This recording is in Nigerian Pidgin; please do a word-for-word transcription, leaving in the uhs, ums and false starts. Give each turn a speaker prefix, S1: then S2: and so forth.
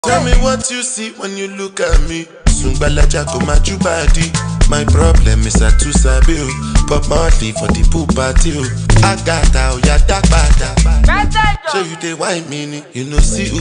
S1: Tell me what you see when you look at me. Sungbalaja go my body. My problem is I too sabi o. But monthly for the pool party o. I got out, ya tak bada. So you dey whine me, you know see.